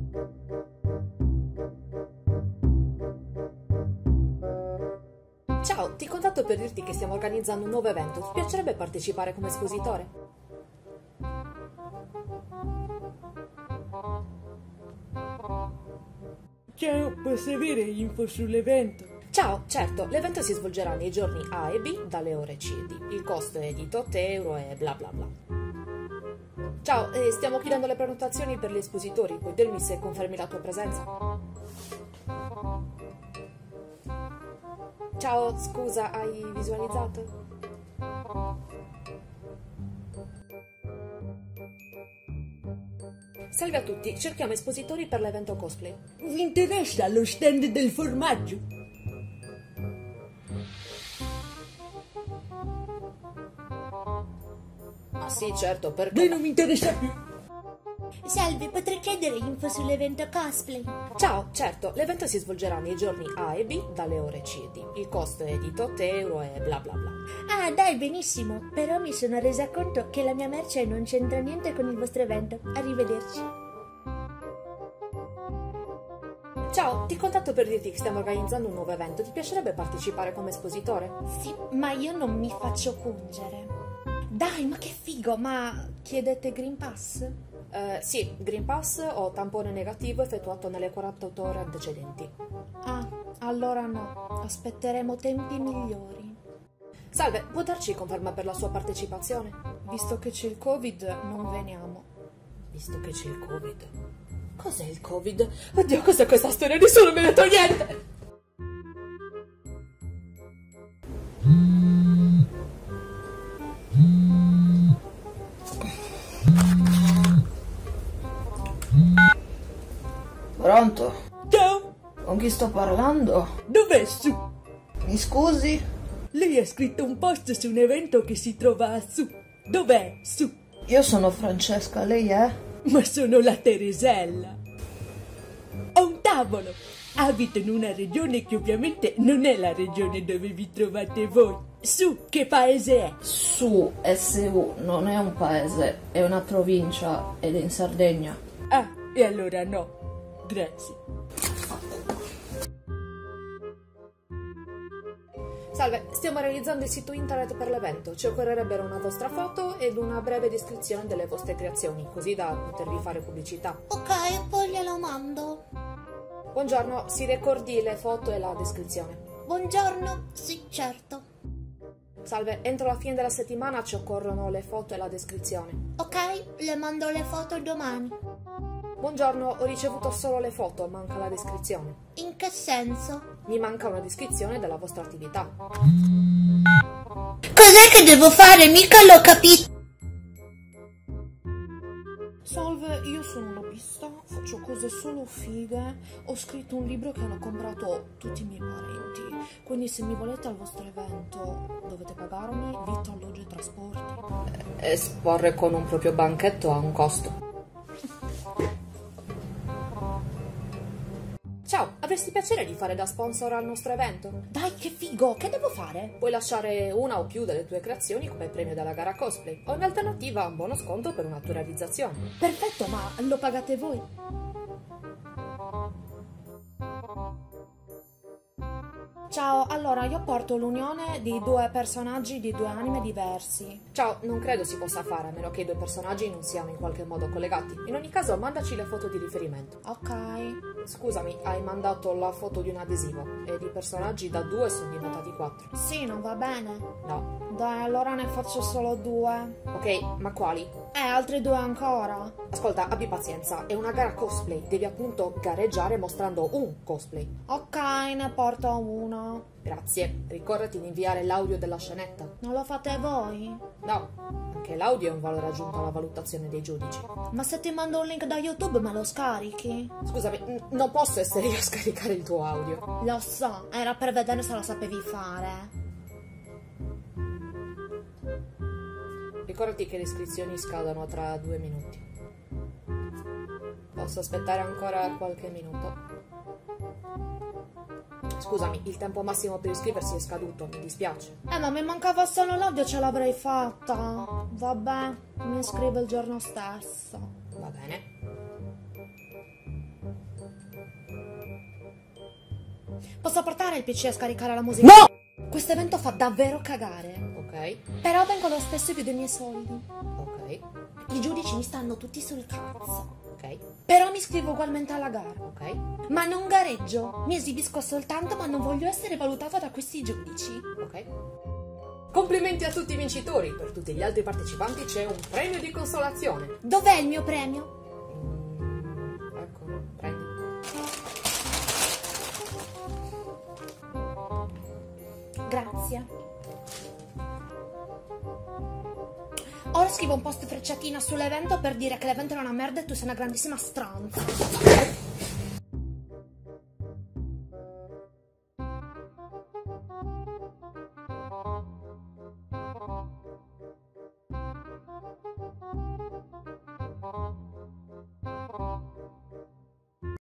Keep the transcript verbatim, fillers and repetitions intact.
Ciao, ti contatto per dirti che stiamo organizzando un nuovo evento. Ti piacerebbe partecipare come espositore? Ciao, posso avere info sull'evento? Ciao, certo, l'evento si svolgerà nei giorni A e B dalle ore C e D. Il costo è di tot euro e bla bla bla. Ciao, eh, stiamo chiudendo le prenotazioni per gli espositori. Puoi dirmi se confermi la tua presenza? Ciao, scusa, hai visualizzato? Salve a tutti, cerchiamo espositori per l'evento cosplay. Vi interessa lo stand del formaggio? Ah sì, certo, perché... Beh, non mi interessa più. Salve, potrei chiedere info sull'evento cosplay? Ciao, certo, l'evento si svolgerà nei giorni A e B dalle ore C e D. Il costo è di tot euro e bla bla bla. Ah, dai, benissimo. Però mi sono resa conto che la mia merce non c'entra niente con il vostro evento. Arrivederci. Ciao, ti contatto per dirti che stiamo organizzando un nuovo evento. Ti piacerebbe partecipare come espositore? Sì, ma io non mi faccio pungere. Dai, ma che figo, ma chiedete Green Pass? Eh, sì, Green Pass o tampone negativo effettuato nelle quarantotto ore antecedenti. Ah, allora no. Aspetteremo tempi migliori. Salve, può darci conferma per la sua partecipazione? Visto che c'è il Covid, non veniamo. Visto che c'è il Covid. Cos'è il Covid? Oddio, cos'è questa storia? Nessuno mi ha detto niente! Pronto? Ciao, Con chi sto parlando? dov'è su? Mi scusi? Lei ha scritto un post su un evento che si trova a su. Dov'è su? Io sono Francesca, lei è? Ma sono la Teresella. Ho un tavolo. Abito in una regione che ovviamente non è la regione dove vi trovate voi. Su, che paese è? Su, S U, non è un paese, è una provincia ed è in Sardegna. Ah, e allora no. Grazie. Salve, stiamo realizzando il sito internet per l'evento. Ci occorrerebbero una vostra foto ed una breve descrizione delle vostre creazioni, così da potervi fare pubblicità. Ok, poi glielo mando. Buongiorno, si ricordi le foto e la descrizione. Buongiorno. Sì, certo. Salve, entro la fine della settimana ci occorrono le foto e la descrizione. Ok, le mando le foto domani. Buongiorno, ho ricevuto solo le foto, manca la descrizione. In che senso? Mi manca una descrizione della vostra attività. Cos'è che devo fare? Mica l'ho capito. Salve, io sono lobbista, faccio cose solo fighe, ho scritto un libro che hanno comprato tutti i miei parenti, quindi se mi volete al vostro evento dovete pagarmi vitto, alloggio e trasporti. Esporre con un proprio banchetto ha un costo. Ciao, avresti piacere di fare da sponsor al nostro evento? Dai, che figo, che devo fare? Puoi lasciare una o più delle tue creazioni come premio della gara cosplay, o in alternativa un buono sconto per una tua realizzazione. Perfetto, ma lo pagate voi? Ciao, allora io porto l'unione di due personaggi di due anime diversi. Ciao, non credo si possa fare a meno che i due personaggi non siano in qualche modo collegati. In ogni caso, mandaci le foto di riferimento. Ok. Scusami, hai mandato la foto di un adesivo ed i personaggi da due sono diventati quattro. Sì, non va bene? No. Dai, allora ne faccio solo due. Ok, ma quali? Eh, altri due ancora. Ascolta, abbi pazienza, è una gara cosplay, devi appunto gareggiare mostrando un cosplay. Ok, ne porto uno. Grazie, ricordati di inviare l'audio della scenetta. Non lo fate voi? No, anche l'audio è un valore aggiunto alla valutazione dei giudici. Ma se ti mando un link da YouTube me lo scarichi? Scusami, n- non posso essere io a scaricare il tuo audio. Lo so, era per vedere se lo sapevi fare. Ricordati che le iscrizioni scadono tra due minuti. Posso aspettare ancora qualche minuto? Scusami, il tempo massimo per iscriversi è scaduto, mi dispiace. Eh, ma mi mancava solo l'audio, ce l'avrei fatta. Vabbè, mi iscrivo il giorno stesso. Va bene. Posso portare il P C a scaricare la musica? No! Questo evento fa davvero cagare. Ok, Però vengo lo stesso e più dei miei soldi. ok, I giudici mi stanno tutti sul cazzo. ok, Però mi iscrivo ugualmente alla gara. ok, Ma non gareggio. Mi esibisco soltanto, ma non voglio essere valutata da questi giudici. ok. Complimenti a tutti i vincitori. Per tutti gli altri partecipanti c'è un premio di consolazione. Dov'è il mio premio? Mm, ecco, prendi. Grazie. Ora scrivo un post frecciatina sull'evento per dire che l'evento era una merda e tu sei una grandissima stronza.